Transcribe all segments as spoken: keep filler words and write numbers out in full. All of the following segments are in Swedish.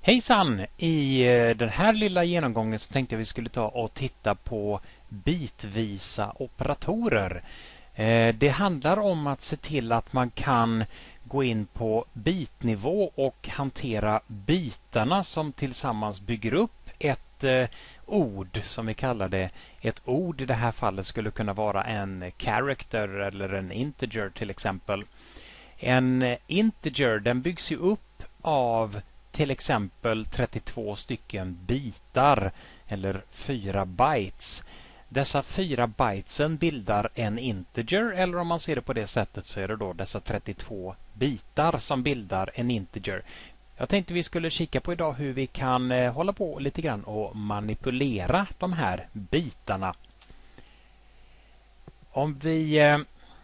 Hejsan! I den här lilla genomgången så tänkte jag vi skulle ta och titta på bitvisa operatorer. Det handlar om att se till att man kan gå in på bitnivå och hantera bitarna som tillsammans bygger upp ett ord, som vi kallar det. Ett ord i det här fallet skulle kunna vara en character eller en integer till exempel. En integer, den byggs ju upp av till exempel trettiotvå stycken bitar eller fyra bytes. Dessa fyra bytesen bildar en integer, eller om man ser det på det sättet så är det då dessa trettiotvå bitar som bildar en integer. Jag tänkte vi skulle kika på idag hur vi kan eh, hålla på lite grann och manipulera de här bitarna. Om vi eh,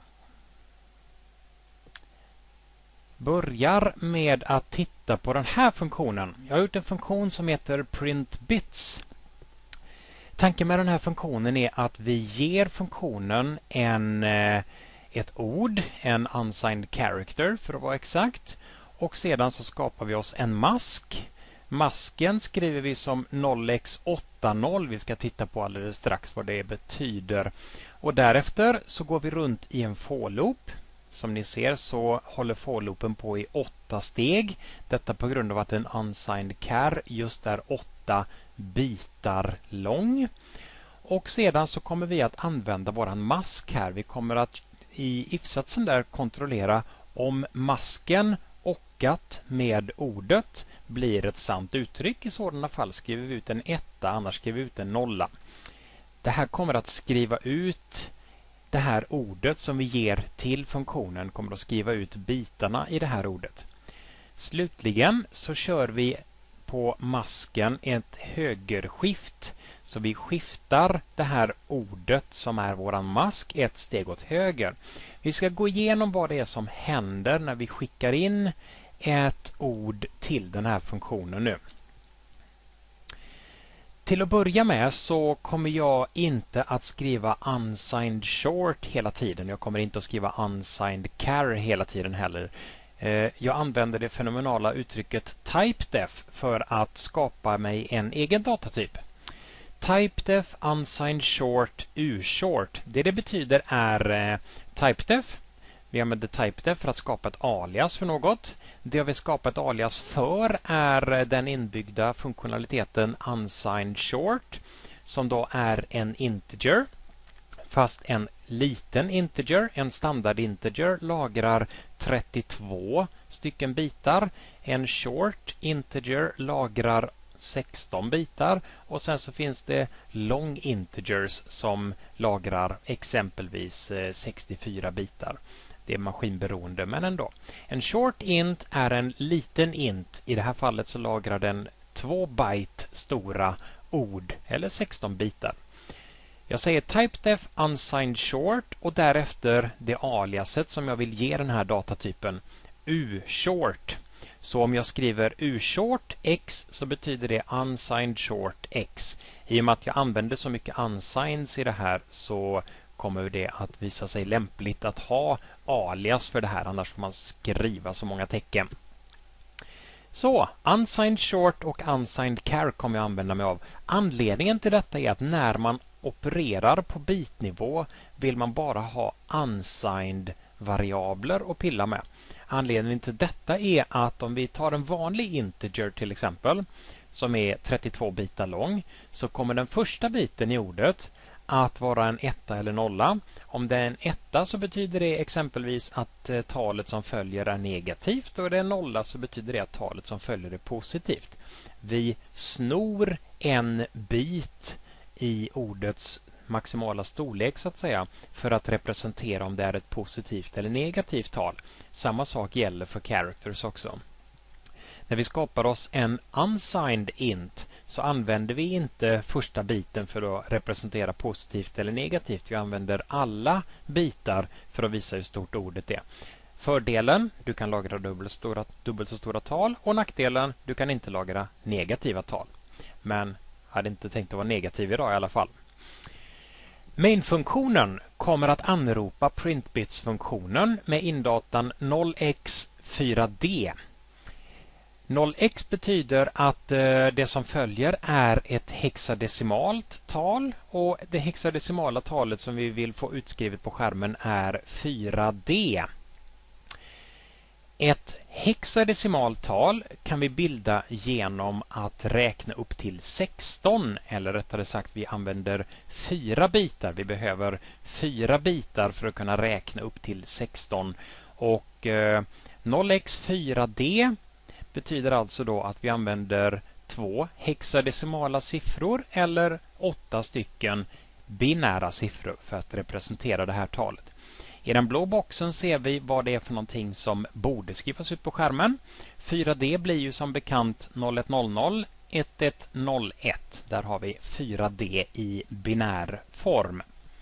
börjar med att titta på den här funktionen. Jag har gjort en funktion som heter printBits. Tanken med den här funktionen är att vi ger funktionen en, ett ord, en unsigned character för att vara exakt. Och sedan så skapar vi oss en mask. Masken skriver vi som noll x åttio. Vi ska titta på alldeles strax vad det betyder. Och därefter så går vi runt i en for loop. Som ni ser så håller for loopen på i åtta steg. Detta på grund av att en unsigned char just är åtta bitar lång. Och sedan så kommer vi att använda våran mask här. Vi kommer att i if-satsen där kontrollera om masken ockat med ordet blir ett sant uttryck. I sådana fall skriver vi ut en etta, annars skriver vi ut en nolla. Det här kommer att skriva ut det här ordet som vi ger till funktionen, kommer att skriva ut bitarna i det här ordet. Slutligen så kör vi på masken ett högerskift. Så vi skiftar det här ordet som är våran mask ett steg åt höger. Vi ska gå igenom vad det är som händer när vi skickar in ett ord till den här funktionen nu. Till att börja med så kommer jag inte att skriva unsigned short hela tiden. Jag kommer inte att skriva unsigned char hela tiden heller. Jag använder det fenomenala uttrycket typedef för att skapa mig en egen datatyp. Typedef unsigned short ushort. Det det betyder är typedef. Vi använder typedef för att skapa ett alias för något. Det vi skapat alias för är den inbyggda funktionaliteten unsigned short som då är en integer. Fast en liten integer, en standard integer, lagrar trettiotvå stycken bitar. En short integer lagrar sexton bitar och sen så finns det long integers som lagrar exempelvis sextiofyra bitar. Det är maskinberoende, men ändå. En short int är en liten int. I det här fallet så lagrar den två byte stora ord, eller sexton bitar. Jag säger typedef unsigned short och därefter det aliaset som jag vill ge den här datatypen, ushort. Så om jag skriver ushort x så betyder det unsigned short x. I och med att jag använder så mycket unsigns i det här så kommer det att visa sig lämpligt att ha alias för det här, annars får man skriva så många tecken. Så, unsigned short och unsigned char kommer jag använda mig av. Anledningen till detta är att när man opererar på bitnivå vill man bara ha unsigned variabler att pilla med. Anledningen till detta är att om vi tar en vanlig integer till exempel som är trettiotvå bitar lång så kommer den första biten i ordet att vara en etta eller nolla. Om det är en etta så betyder det exempelvis att eh, talet som följer är negativt och är det en nolla så betyder det att talet som följer är positivt. Vi snor en bit i ordets maximala storlek så att säga för att representera om det är ett positivt eller negativt tal. Samma sak gäller för characters också. När vi skapar oss en unsigned int så använder vi inte första biten för att representera positivt eller negativt. Vi använder alla bitar för att visa hur stort ordet är. Fördelen, du kan lagra dubbelt, stora, dubbelt så stora tal och nackdelen, du kan inte lagra negativa tal. Men jag hade inte tänkt att vara negativ idag i alla fall. Main-funktionen kommer att anropa printbits-funktionen med indatan noll x fyra d. noll x betyder att eh, det som följer är ett hexadecimalt tal och det hexadecimala talet som vi vill få utskrivet på skärmen är fyra D. Ett hexadecimalt tal kan vi bilda genom att räkna upp till sexton, eller rättare sagt vi använder fyra bitar. Vi behöver fyra bitar för att kunna räkna upp till sexton och eh, noll x fyra D betyder alltså då att vi använder två hexadecimala siffror eller åtta stycken binära siffror för att representera det här talet. I den blå boxen ser vi vad det är för någonting som borde skrivas ut på skärmen. fyra D blir ju som bekant noll ett noll noll, ett ett noll ett. Där har vi fyra D i binär form.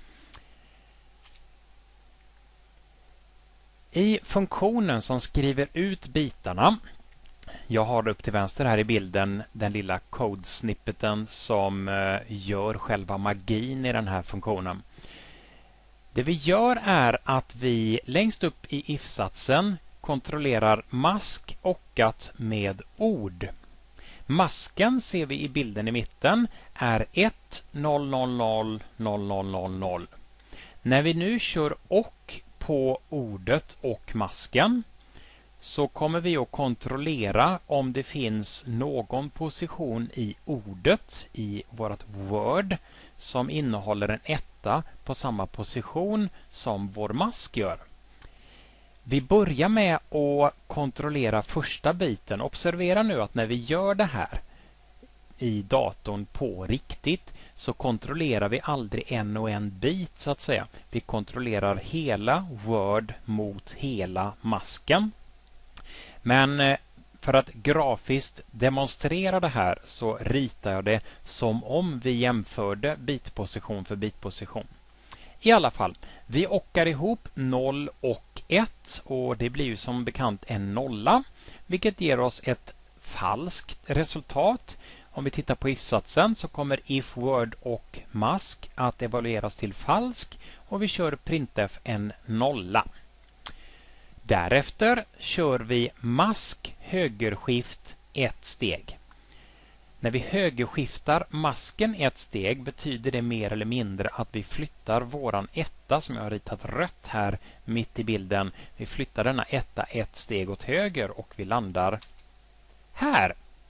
I funktionen som skriver ut bitarna, jag har upp till vänster här i bilden den lilla code-snippeten som gör själva magin i den här funktionen. Det vi gör är att vi längst upp i if-satsen kontrollerar mask ockat med ord. Masken ser vi i bilden i mitten är ett noll noll noll noll noll noll noll. När vi nu kör och på ordet och masken så kommer vi att kontrollera om det finns någon position i ordet i vårt Word som innehåller en etta på samma position som vår mask gör. Vi börjar med att kontrollera första biten. Observera nu att när vi gör det här i datorn på riktigt så kontrollerar vi aldrig en och en bit så att säga. Vi kontrollerar hela Word mot hela masken. Men för att grafiskt demonstrera det här så ritar jag det som om vi jämförde bitposition för bitposition. I alla fall, vi ockar ihop noll och ett och det blir ju som bekant en nolla, vilket ger oss ett falskt resultat. Om vi tittar på if-satsen så kommer if word och mask att evalueras till falsk och vi kör printf en nolla. Därefter kör vi mask högerskift ett steg. När vi högerskiftar masken ett steg betyder det mer eller mindre att vi flyttar våran etta som jag har ritat rött här mitt i bilden. Vi flyttar denna etta ett steg åt höger och vi landar här.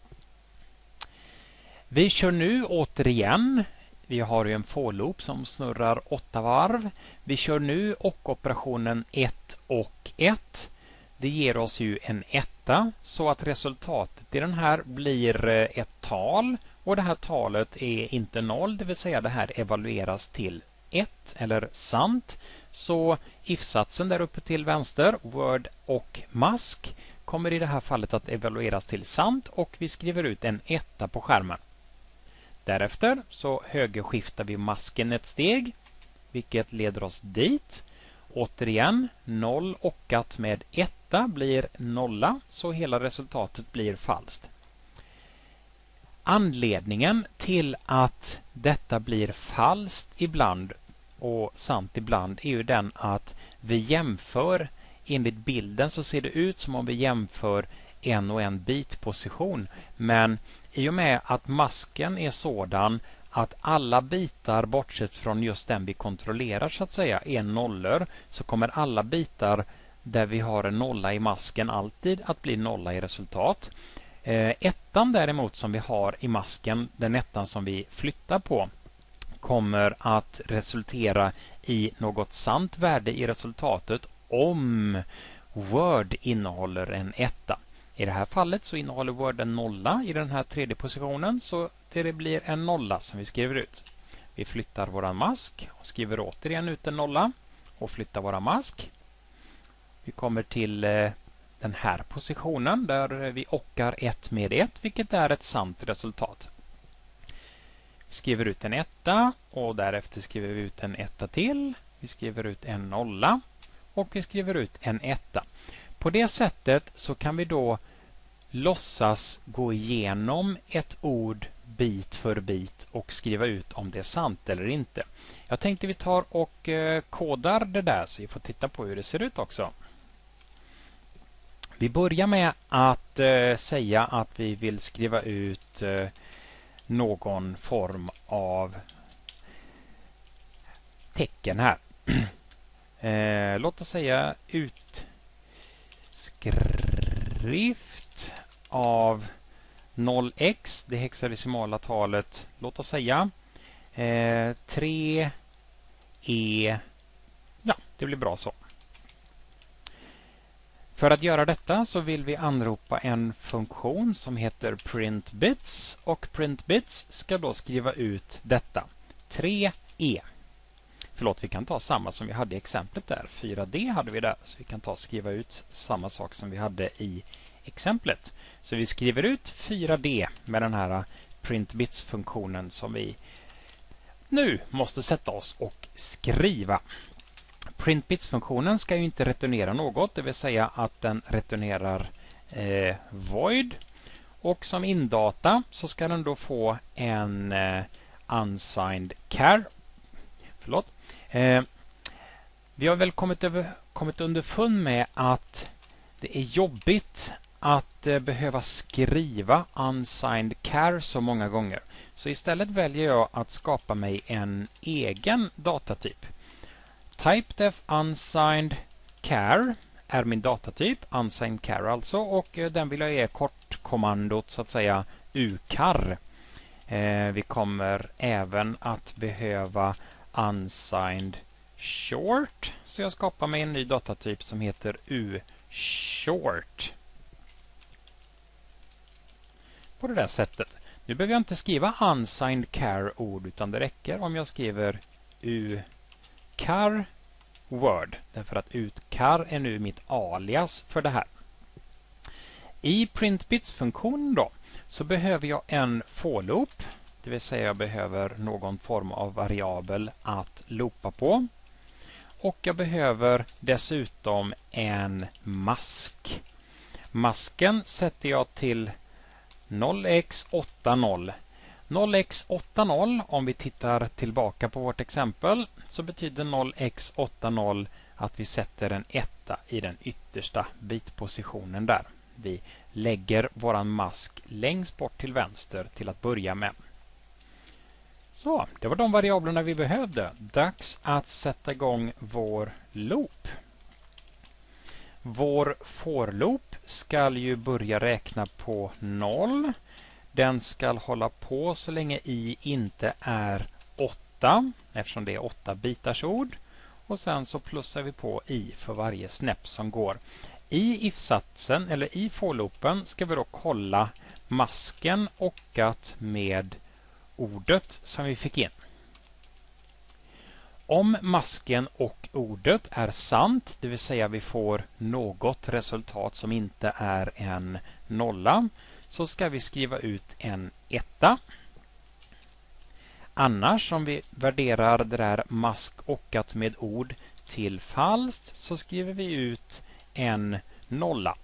Vi kör nu återigen. Vi har ju en for loop som snurrar åtta varv. Vi kör nu och operationen ett och ett. Det ger oss ju en etta så att resultatet i den här blir ett tal och det här talet är inte noll, det vill säga det här evalueras till ett eller sant. Så if-satsen där uppe till vänster, word och mask, kommer i det här fallet att evalueras till sant och vi skriver ut en etta på skärmen. Därefter så högerskiftar vi masken ett steg, vilket leder oss dit. Återigen, noll ockat med etta blir nolla, så hela resultatet blir falskt. Anledningen till att detta blir falskt ibland och sant ibland är ju den att vi jämför, enligt bilden så ser det ut som om vi jämför en och en bitposition, men i och med att masken är sådan att alla bitar bortsett från just den vi kontrollerar så att säga är nollor, så kommer alla bitar där vi har en nolla i masken alltid att bli nolla i resultat. Eh, ettan däremot som vi har i masken, den ettan som vi flyttar på, kommer att resultera i något sant värde i resultatet om Word innehåller en etta. I det här fallet så innehåller Word en nolla i den här tredje positionen, så det blir en nolla som vi skriver ut. Vi flyttar våran mask och skriver återigen ut en nolla och flyttar våran mask. Vi kommer till eh, den här positionen där vi ockar ett med ett, vilket är ett sant resultat. Vi skriver ut en etta och därefter skriver vi ut en etta till. Vi skriver ut en nolla och vi skriver ut en etta. På det sättet så kan vi då låtsas gå igenom ett ord bit för bit och skriva ut om det är sant eller inte. Jag tänkte vi tar och eh, kodar det där så vi får titta på hur det ser ut också. Vi börjar med att eh, säga att vi vill skriva ut eh, någon form av tecken här. eh, låt oss säga utskrift av noll x, det hexadesimala talet, låt oss säga eh, tre e. Ja, det blir bra så. För att göra detta så vill vi anropa en funktion som heter printBits, och printBits ska då skriva ut detta, tre e. Förlåt, vi kan ta samma som vi hade i exemplet där, fyra d hade vi där, så vi kan ta och skriva ut samma sak som vi hade i exemplet. Så vi skriver ut fyra d med den här printBits-funktionen som vi nu måste sätta oss och skriva. PrintBits-funktionen ska ju inte returnera något, det vill säga att den returnerar eh, void. Och som indata så ska den då få en eh, unsigned char. Förlåt. Eh, vi har väl kommit, över, kommit underfund med att det är jobbigt att eh, behöva skriva unsigned char så många gånger. Så istället väljer jag att skapa mig en egen datatyp. Typedef unsigned char är min datatyp, unsigned char alltså, och eh, den vill jag ge kortkommandot så att säga uchar. Eh, vi kommer även att behöva unsigned short, så jag skapar mig en ny datatyp som heter ushort. På det där sättet. Nu behöver jag inte skriva unsigned char ord, utan det räcker om jag skriver uchar word, därför att uchar är nu mitt alias för det här. I printBits-funktionen då så behöver jag en for loop, det vill säga jag behöver någon form av variabel att loopa på. Och jag behöver dessutom en mask. Masken sätter jag till noll x åttio. noll x åttio, om vi tittar tillbaka på vårt exempel, så betyder noll x åttio att vi sätter en etta i den yttersta bitpositionen där. Vi lägger våran mask längst bort till vänster till att börja med. Så, det var de variablerna vi behövde. Dags att sätta igång vår loop. Vår for loop ska ju börja räkna på noll. Den ska hålla på så länge i inte är åtta, eftersom det är åtta bitars ord. Och sen så plussar vi på i för varje snäpp som går. I if-satsen, eller i for-loopen, ska vi då kolla masken ockat med ordet som vi fick in. Om masken och ordet är sant, det vill säga vi får något resultat som inte är en nolla, så ska vi skriva ut en etta. Annars, om vi värderar det där mask ockat med ord till falskt, så skriver vi ut en nolla.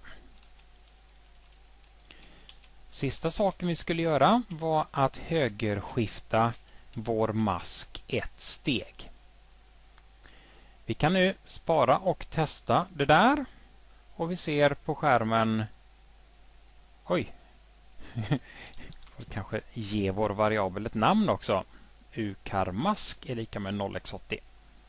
Sista saken vi skulle göra var att högerskifta vår mask ett steg. Vi kan nu spara och testa det där. Och vi ser på skärmen... Oj! Vi kanske ge vår variabel ett namn också. Uchar-mask är lika med noll x åttio.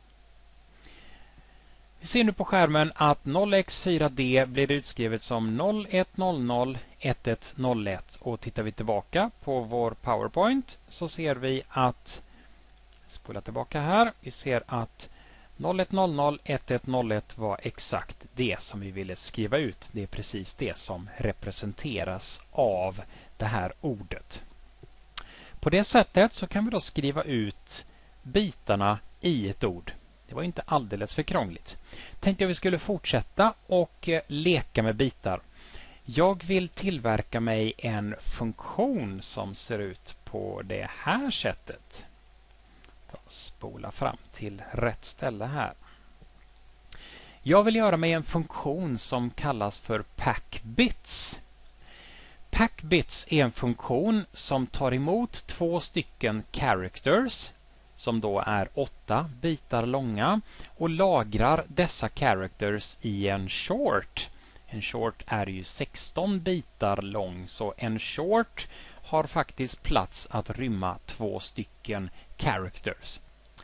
Vi ser nu på skärmen att noll x fyra d blir utskrivet som noll ett noll noll ett ett noll ett. Och tittar vi tillbaka på vår PowerPoint så ser vi att... Spola tillbaka här. Vi ser att noll ett noll noll ett ett noll ett var exakt det som vi ville skriva ut. Det är precis det som representeras av det här ordet. På det sättet så kan vi då skriva ut bitarna i ett ord. Det var inte alldeles för krångligt. Tänkte jag vi skulle fortsätta och leka med bitar. Jag vill tillverka mig en funktion som ser ut på det här sättet. Spola fram till rätt ställe här. Jag vill göra mig en funktion som kallas för PackBits. PackBits är en funktion som tar emot två stycken characters som då är åtta bitar långa och lagrar dessa characters i en short. En short är ju sexton bitar lång, så en short har faktiskt plats att rymma två stycken characters.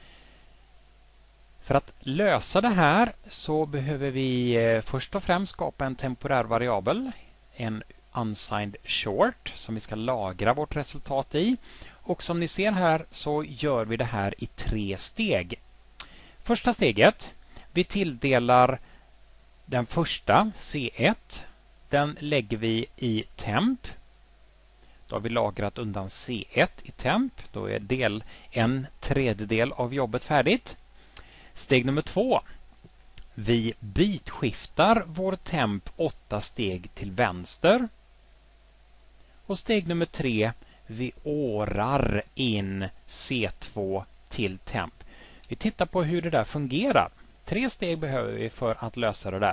För att lösa det här så behöver vi eh, först och främst skapa en temporär variabel, en unsigned short, som vi ska lagra vårt resultat i. Och som ni ser här så gör vi det här i tre steg. Första steget, vi tilldelar den första C ett. Den lägger vi i temp. Då har vi lagrat undan C ett i temp. Då är del en tredjedel av jobbet färdigt. Steg nummer två. Vi bitskiftar vår temp åtta steg till vänster. Och steg nummer tre. Vi årar in C två till temp. Vi tittar på hur det där fungerar. Tre steg behöver vi för att lösa det där.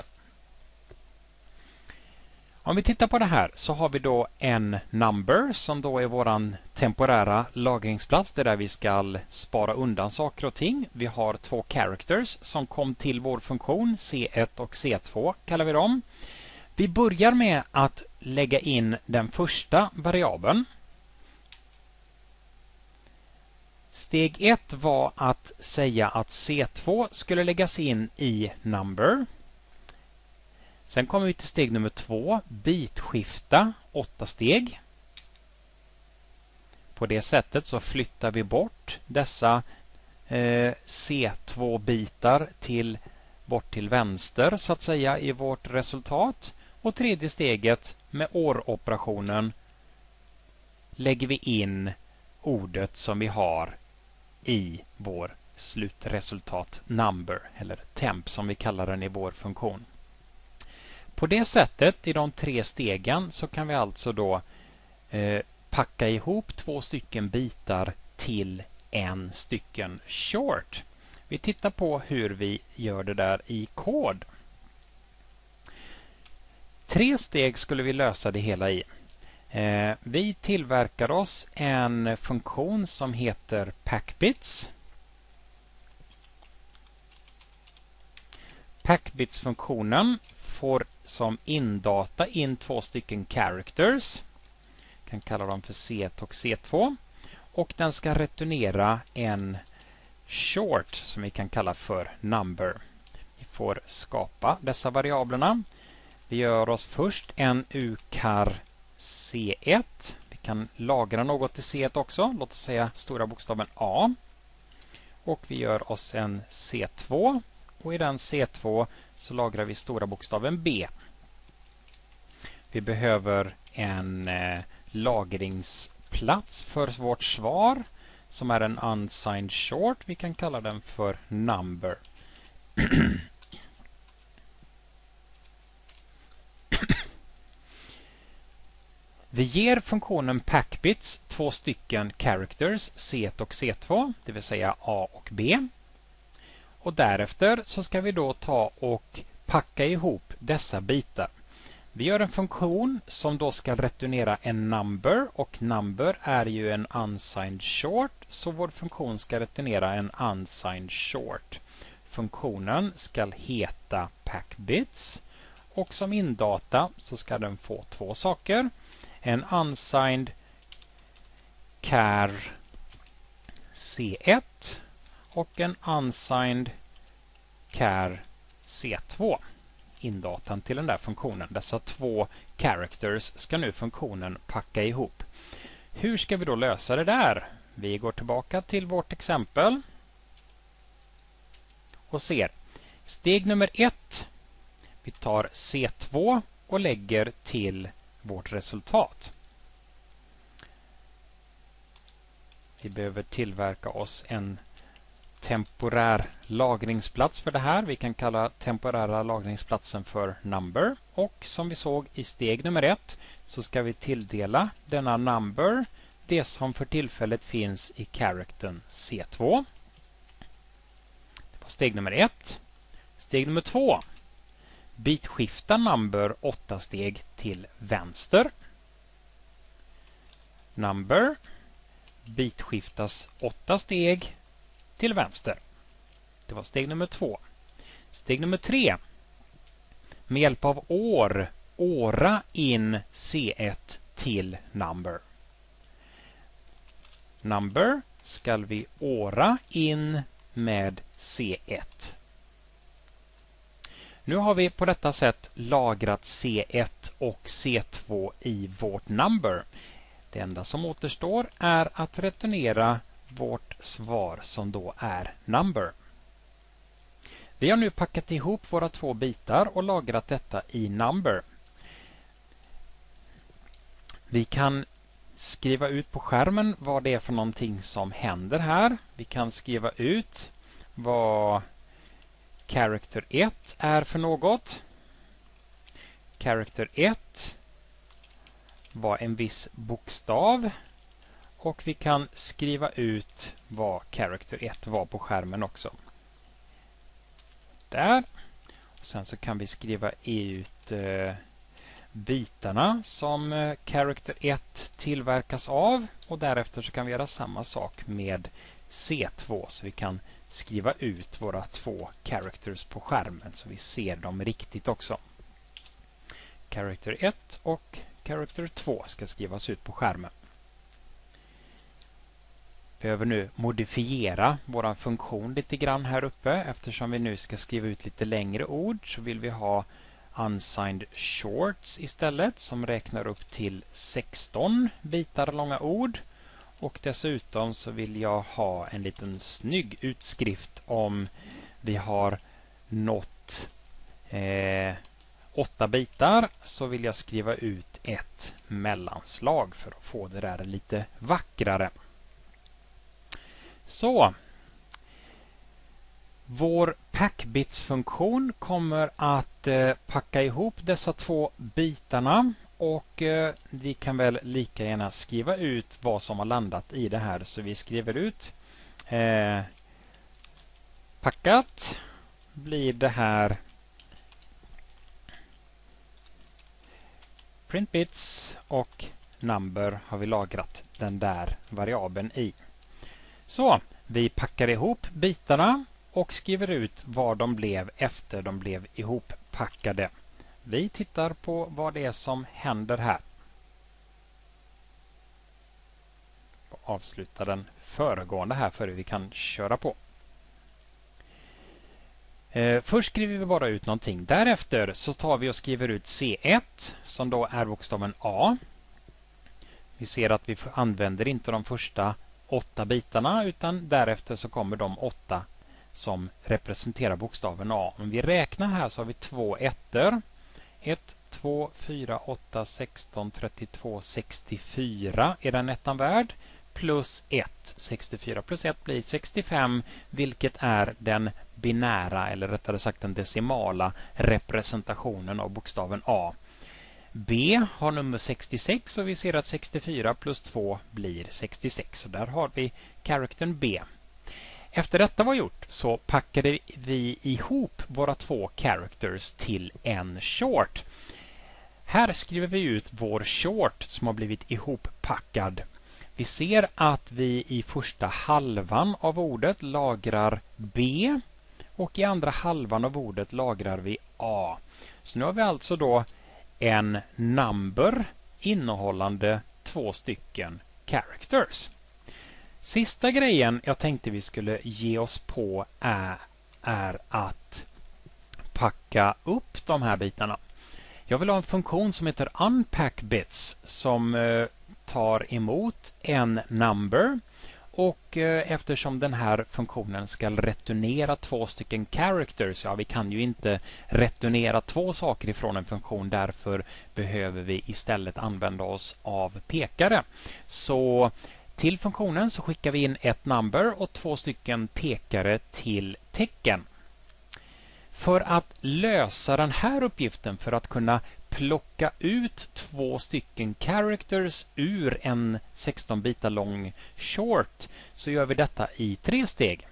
Om vi tittar på det här så har vi då en number som då är våran temporära lagringsplats. Det är där vi ska spara undan saker och ting. Vi har två characters som kom till vår funktion. C ett och C två kallar vi dem. Vi börjar med att lägga in den första variabeln. Steg ett var att säga att C två skulle läggas in i number. Sen kommer vi till steg nummer två, bitskifta åtta steg. På det sättet så flyttar vi bort dessa eh, C två-bitar till, bort till vänster så att säga i vårt resultat. Och tredje steget med or-operationen lägger vi in ordet som vi har i vår slutresultat number eller temp som vi kallar den i vår funktion. På det sättet i de tre stegen så kan vi alltså då eh, packa ihop två stycken bitar till en stycken short. Vi tittar på hur vi gör det där i kod. Tre steg skulle vi lösa det hela i. Eh, vi tillverkar oss en funktion som heter packbits. Packbits-funktionen får som indata in två stycken characters. Vi kan kalla dem för C ett och C två. Och den ska returnera en short som vi kan kalla för number. Vi får skapa dessa variablerna. Vi gör oss först en ukar C ett. Vi kan lagra något i C ett också. Låt oss säga stora bokstaven A. Och vi gör oss en C två. Och i den C två så lagrar vi stora bokstaven B. Vi behöver en eh, lagringsplats för vårt svar som är en unsigned short. Vi kan kalla den för number. Vi ger funktionen packbits två stycken characters C ett och C två, det vill säga A och B. Och därefter så ska vi då ta och packa ihop dessa bitar. Vi gör en funktion som då ska returnera en number och number är ju en unsigned short så vår funktion ska returnera en unsigned short. Funktionen ska heta packbits och som indata så ska den få två saker. En unsigned char C ett och en unsigned char C två. Indatan till den där funktionen. Dessa två characters ska nu funktionen packa ihop. Hur ska vi då lösa det där? Vi går tillbaka till vårt exempel och ser. Steg nummer ett. Vi tar C två och lägger till vårt resultat. Vi behöver tillverka oss en temporär lagringsplats för det här. Vi kan kalla temporära lagringsplatsen för number. Och som vi såg i steg nummer ett så ska vi tilldela denna number det som för tillfället finns i charactern C två. Det var steg nummer ett. Steg nummer två. Bitskifta number åtta steg till vänster. Number bitskiftas åtta steg till vänster. Det var steg nummer två. Steg nummer tre. med hjälp av år åra in C ett till number. Number ska vi åra in med C ett. Nu har vi på detta sätt lagrat C ett och C två i vårt number. Det enda som återstår är att returnera vårt svar som då är number. Vi har nu packat ihop våra två bitar och lagrat detta i number. Vi kan skriva ut på skärmen vad det är för någonting som händer här. Vi kan skriva ut vad character ett är för något. Character ett var en viss bokstav. Och vi kan skriva ut vad character ett var på skärmen också. Där. Och sen så kan vi skriva ut eh, bitarna som eh, character ett tillverkas av. Och därefter så kan vi göra samma sak med C två. Så vi kan skriva ut våra två characters på skärmen så vi ser dem riktigt också. Character ett och character två ska skrivas ut på skärmen. Vi behöver nu modifiera vår funktion lite grann här uppe. Eftersom vi nu ska skriva ut lite längre ord så vill vi ha unsigned shorts istället som räknar upp till sexton bitar långa ord. Och dessutom så vill jag ha en liten snygg utskrift om vi har nått eh, åtta bitar, så vill jag skriva ut ett mellanslag för att få det där lite vackrare. Så, vår packbits-funktion kommer att eh, packa ihop dessa två bitarna. Och eh, vi kan väl lika gärna skriva ut vad som har landat i det här. Så vi skriver ut eh, packat blir det här printbits och number har vi lagrat den där variabeln i. Så vi packar ihop bitarna och skriver ut vad de blev efter de blev ihoppackade. Vi tittar på vad det är som händer här. Avsluta den föregående här för vi kan köra på. Eh, först skriver vi bara ut någonting. Därefter så tar vi och skriver ut C ett som då är bokstaven A. Vi ser att vi använder inte de första åtta bitarna utan därefter så kommer de åtta som representerar bokstaven A. Om vi räknar här så har vi två ettor. ett, två, fyra, åtta, sexton, trettiotvå, sextiofyra är den ettan värd. Plus ett. sextiofyra plus ett blir sextiofem, vilket är den binära, eller rättare sagt den decimala representationen av bokstaven A. B har nummer sextiosex och vi ser att sextiofyra plus två blir sextiosex. Så där har vi karaktern B. Efter detta var gjort så packade vi ihop våra två characters till en short. Här skriver vi ut vår short som har blivit ihoppackad. Vi ser att vi i första halvan av ordet lagrar B och i andra halvan av ordet lagrar vi A. Så nu har vi alltså då en number innehållande två stycken characters. Sista grejen jag tänkte vi skulle ge oss på är, är att packa upp de här bitarna. Jag vill ha en funktion som heter unpackBits som eh, tar emot en number och eh, eftersom den här funktionen ska returnera två stycken characters, ja vi kan ju inte returnera två saker ifrån en funktion, därför behöver vi istället använda oss av pekare. Så till funktionen så skickar vi in ett number och två stycken pekare till tecken. För att lösa den här uppgiften, för att kunna plocka ut två stycken characters ur en sexton bitar lång short, så gör vi detta i tre steg.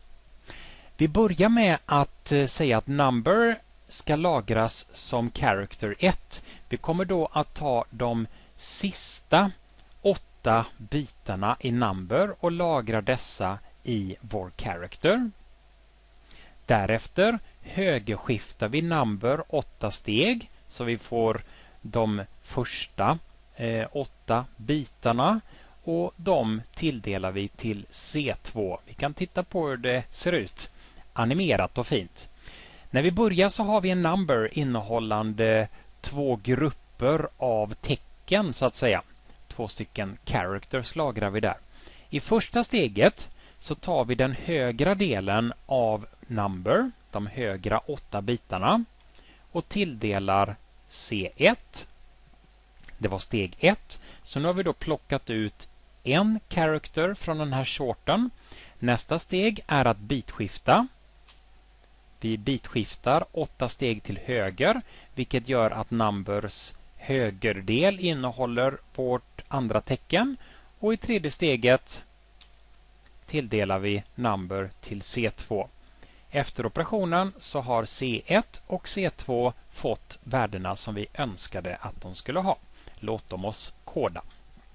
Vi börjar med att säga att number ska lagras som character ett. Vi kommer då att ta de sista åtta bitarna i number och lagra dessa i vår character. Därefter högerskiftar vi number åtta steg så vi får de första eh, åtta bitarna och de tilldelar vi till C två. Vi kan titta på hur det ser ut animerat och fint. När vi börjar så har vi en number innehållande två grupper av tecken så att säga. Två stycken characters lagrar vi där. I första steget så tar vi den högra delen av number, de högra åtta bitarna, och tilldelar C ett. Det var steg ett. Så nu har vi då plockat ut en character från den här shorten. Nästa steg är att bitskifta. Vi bitskiftar åtta steg till höger, vilket gör att numbers högerdel innehåller vårt andra tecken. Och i tredje steget tilldelar vi number till C två. Efter operationen så har C ett och C två fått värdena som vi önskade att de skulle ha. Låt dem oss koda.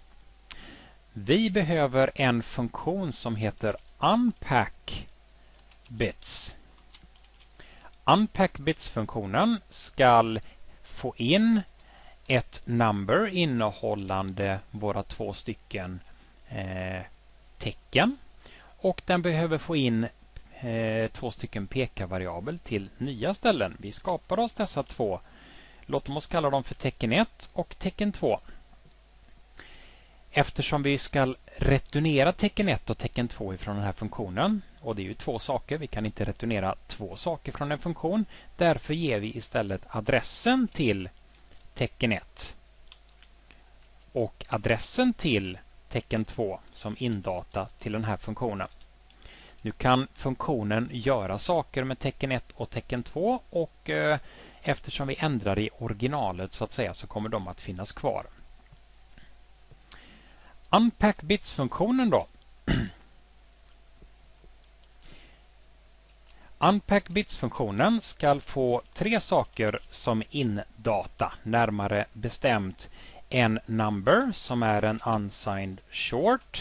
Vi behöver en funktion som heter unpackBits. UnpackBits-funktionen ska få in ett number innehållande våra två stycken eh, tecken. Och den behöver få in eh, två stycken pk-variabel till nya ställen. Vi skapar oss dessa två. Låt oss kalla dem för tecken ett och tecken två. Eftersom vi ska returnera tecken ett och tecken två ifrån den här funktionen, och det är ju två saker, vi kan inte returnera två saker från en funktion, därför ger vi istället adressen till tecken ett och adressen till tecken två som indata till den här funktionen. Nu kan funktionen göra saker med tecken ett och tecken två och eh, eftersom vi ändrar i originalet så att säga så kommer de att finnas kvar. UnpackBits-funktionen då. UnpackBits-funktionen ska få tre saker som indata, närmare bestämt en number som är en unsigned short.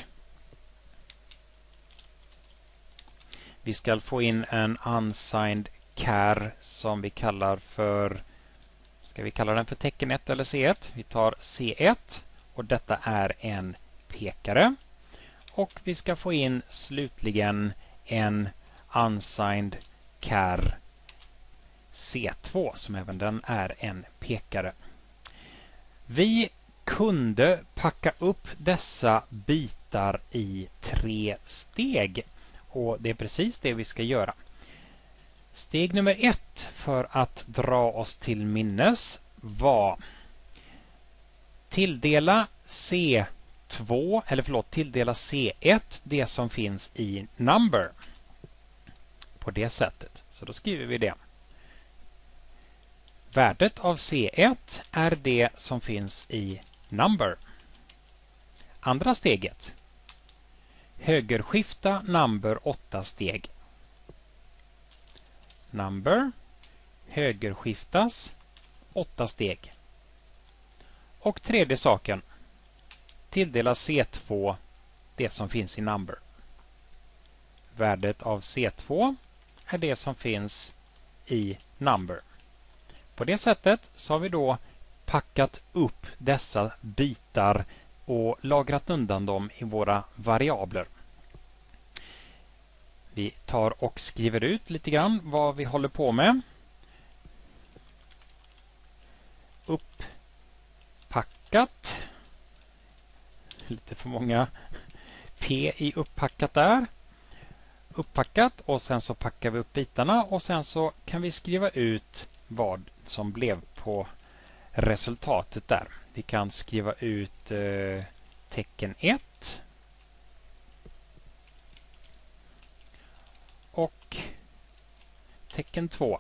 Vi ska få in en unsigned char som vi kallar för, ska vi kalla den för tecken ett eller C ett? Vi tar C ett och detta är en pekare. Och vi ska få in slutligen en unsigned char C två som även den är en pekare. Vi kunde packa upp dessa bitar i tre steg och det är precis det vi ska göra. Steg nummer ett för att dra oss till minnes var tilldela C två, eller förlåt, tilldela C ett det som finns i number. På det sättet. Så då skriver vi det. Värdet av C ett är det som finns i number. Andra steget. Högerskifta number åtta steg. Number högerskiftas åtta steg. Och tredje saken. Tilldela C två det som finns i number. Värdet av C två är det som finns i number. På det sättet så har vi då packat upp dessa bitar och lagrat undan dem i våra variabler. Vi tar och skriver ut lite grann vad vi håller på med. Upppackat. Lite för många P i upppackat där. Upppackat och sen så packar vi upp bitarna och sen så kan vi skriva ut vad som blev på resultatet där. Vi kan skriva ut eh, tecken ett och tecken två.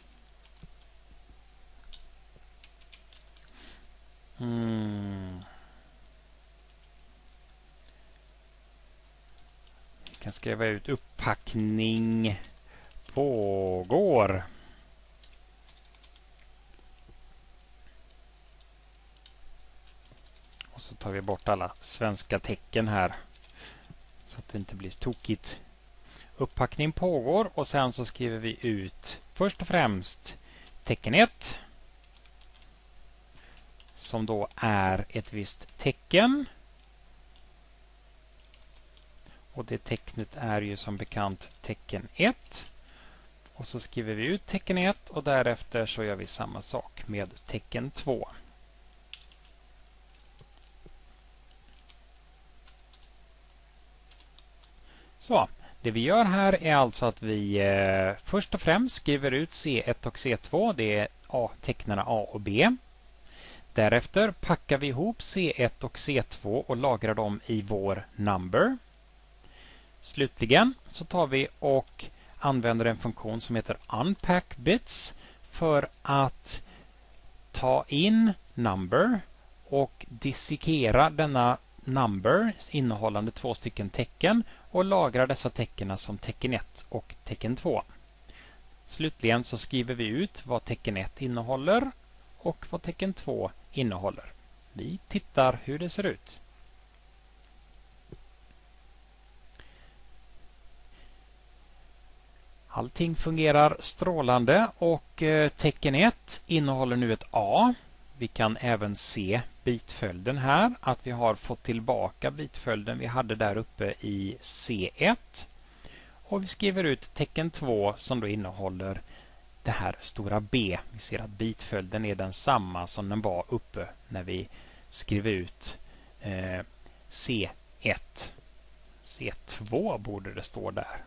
Mm. Vi kan skriva ut upppackning pågår. Och så tar vi bort alla svenska tecken här så att det inte blir tokigt. Upppackning pågår och sen så skriver vi ut först och främst tecken ett som då är ett visst tecken. Och det tecknet är ju som bekant tecken ett. Och så skriver vi ut tecken ett och därefter så gör vi samma sak med tecken två. Så, det vi gör här är alltså att vi eh, först och främst skriver ut C ett och C två. Det är A, tecknarna A och B. Därefter packar vi ihop C ett och C två och lagrar dem i vår number. Slutligen så tar vi och använder en funktion som heter unpackBits för att ta in number och dissekera denna number innehållande två stycken tecken och lagra dessa tecken som tecken ett och tecken två. Slutligen så skriver vi ut vad tecken ett innehåller och vad tecken två innehåller. Vi tittar hur det ser ut. Allting fungerar strålande och eh, tecken ett innehåller nu ett A. Vi kan även se bitföljden här, att vi har fått tillbaka bitföljden vi hade där uppe i C ett. Och vi skriver ut tecken två som då innehåller det här stora B. Vi ser att bitföljden är densamma som den var uppe när vi skrev ut eh, C ett. C två borde det stå där.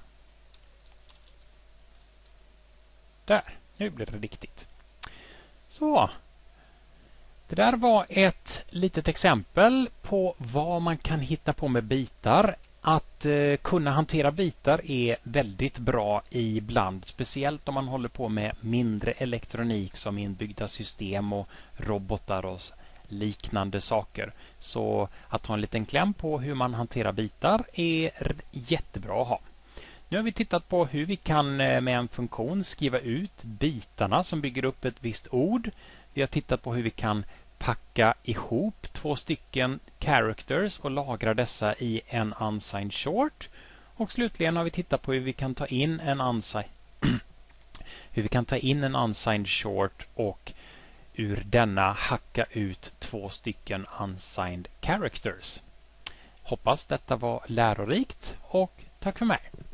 Där, nu blir det riktigt. Så, det där var ett litet exempel på vad man kan hitta på med bitar. Att eh, kunna hantera bitar är väldigt bra ibland, speciellt om man håller på med mindre elektronik som inbyggda system och robotar och liknande saker. Så att ha en liten kläm på hur man hanterar bitar är jättebra att ha. Nu har vi tittat på hur vi kan med en funktion skriva ut bitarna som bygger upp ett visst ord. Vi har tittat på hur vi kan packa ihop två stycken characters och lagra dessa i en unsigned short. Och slutligen har vi tittat på hur vi kan ta in en unsigned hur vi kan ta in en unsigned short och ur denna hacka ut två stycken unsigned characters. Hoppas detta var lärorikt och tack för mig.